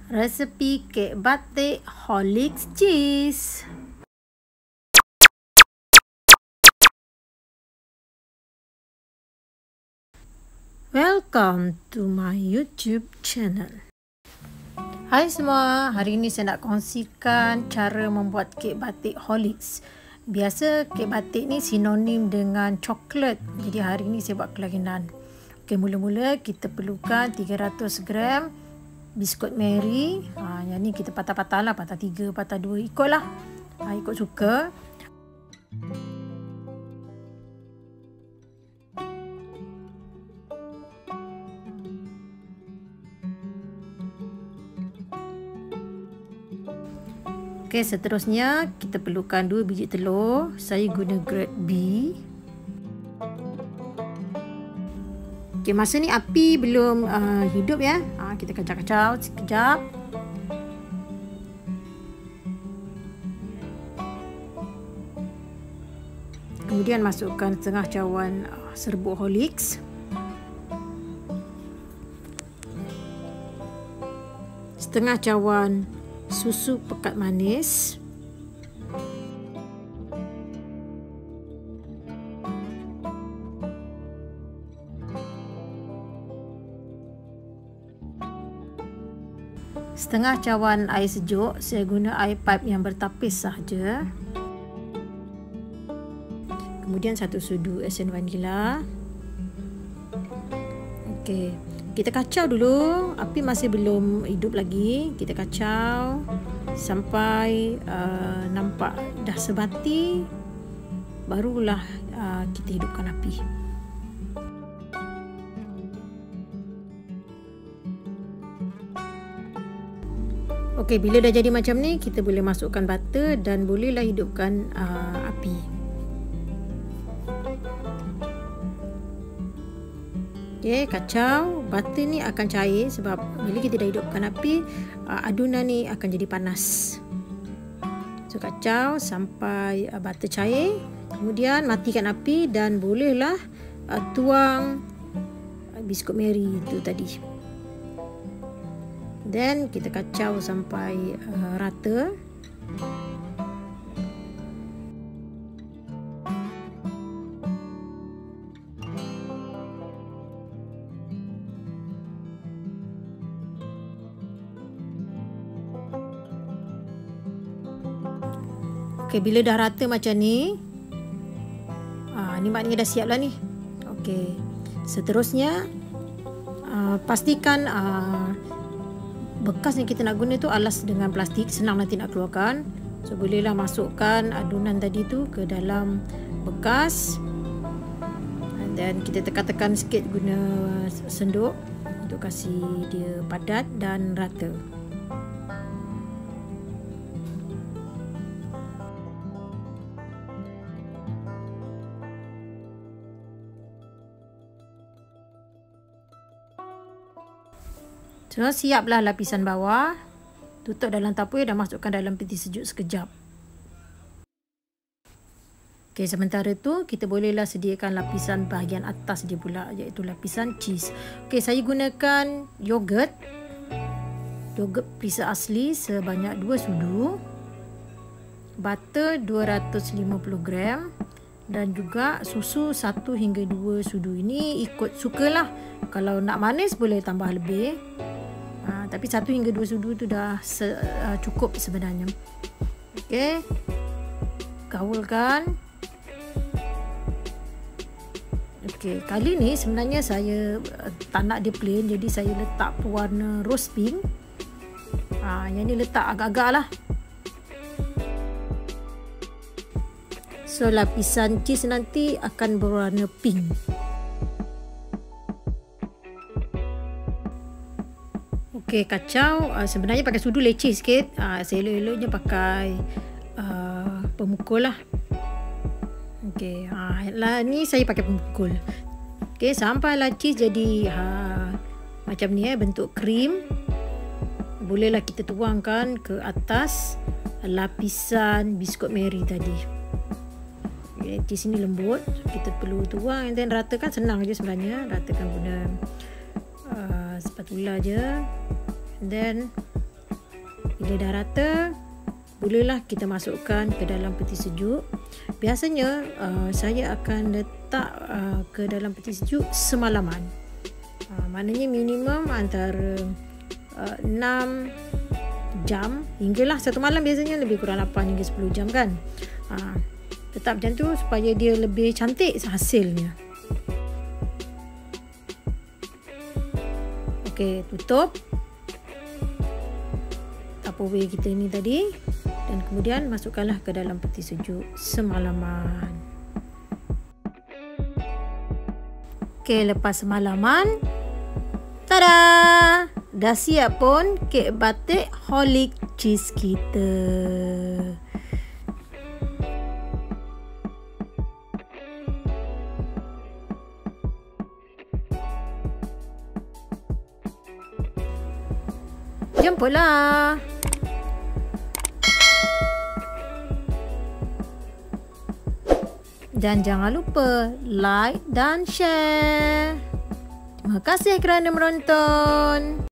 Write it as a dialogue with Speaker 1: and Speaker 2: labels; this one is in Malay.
Speaker 1: Resepi kek batik Horlicks cheese. Welcome to my YouTube channel. Hai semua, hari ini saya nak kongsikan cara membuat kek batik Horlicks. Biasa kek batik ni sinonim dengan coklat. Jadi hari ini saya buat kelainan. Okey, mula-mula kita perlukan 300 gram biskut Mary. Yang ni kita patah-patah lah, patah 3, patah 2, ikutlah. Ikut suka. Okey, seterusnya kita perlukan 2 biji telur. Saya guna grade B. Okey, masa ni api belum hidup ya. Kita kacau-kacau sekejap. Kemudian masukkan setengah cawan serbuk Horlicks. Setengah cawan susu pekat manis. Setengah cawan air sejuk. Saya guna air pipe yang bertapis sahaja. Kemudian 1 sudu esen vanila. Okey, kita kacau dulu. Api masih belum hidup lagi. Kita kacau sampai nampak dah sebati. Barulah kita hidupkan api. Okey, bila dah jadi macam ni, kita boleh masukkan butter dan bolehlah hidupkan api. Okey, kacau. Butter ni akan cair sebab bila kita dah hidupkan api, adunan ni akan jadi panas. So, kacau sampai butter cair. Kemudian matikan api dan bolehlah tuang biskut Mary itu tadi. Dan kita kacau sampai rata. Okey, bila dah rata macam ni, ni maknanya dah siap lah ni. Okey, seterusnya pastikan bekas yang kita nak guna tu alas dengan plastik, senang nanti nak keluarkan. So, bolehlah masukkan adunan tadi tu ke dalam bekas. And then kita tekan-tekan sikit guna senduk untuk kasih dia padat dan rata. So, siaplah lapisan bawah. Tutup dalam tapui dan masukkan dalam peti sejuk sekejap. Okey, sementara tu kita bolehlah sediakan lapisan bahagian atas dia pula, iaitu lapisan cheese. Okey, saya gunakan yogurt perisa asli sebanyak 2 sudu, butter 250 gram dan juga susu 1 hingga 2 sudu. Ini ikut sukalah. Kalau nak manis boleh tambah lebih. Tapi 1 hingga 2 sudu tu dah cukup sebenarnya. Okey, gaulkan. Okey, kali ni sebenarnya saya tak nak dia plain, jadi saya letak pewarna rose pink. Yang ni letak agak-agak lah. So, lapisan cheese nanti akan berwarna pink. Okey, kacau. Sebenarnya pakai sudu leceh sikit. Saya elok-eloknya pakai pemukul lah. Okey, ni saya pakai pemukul. Okey, sampailah cheese jadi macam ni bentuk krim. Bolehlah kita tuangkan ke atas lapisan biskut Mary tadi. Okay, cheese ni lembut. Kita perlu tuang dan ratakan, senang je sebenarnya. Ratakan guna spatula je. And then Bila dah rata, bolehlah kita masukkan ke dalam peti sejuk. Biasanya saya akan letak ke dalam peti sejuk semalaman. Maknanya minimum antara 6 jam hinggalah 1 malam, biasanya lebih kurang 8 hingga 10 jam kan. Tetap macam tu supaya dia lebih cantik hasilnya. Okey, tutup Tupperware kita ni tadi dan kemudian masukkanlah ke dalam peti sejuk semalaman. Okey, lepas semalaman, tada! Dah siap pun kek batik Horlick cheese kita. Jemputlah. Dan jangan lupa like dan share. Terima kasih kerana menonton.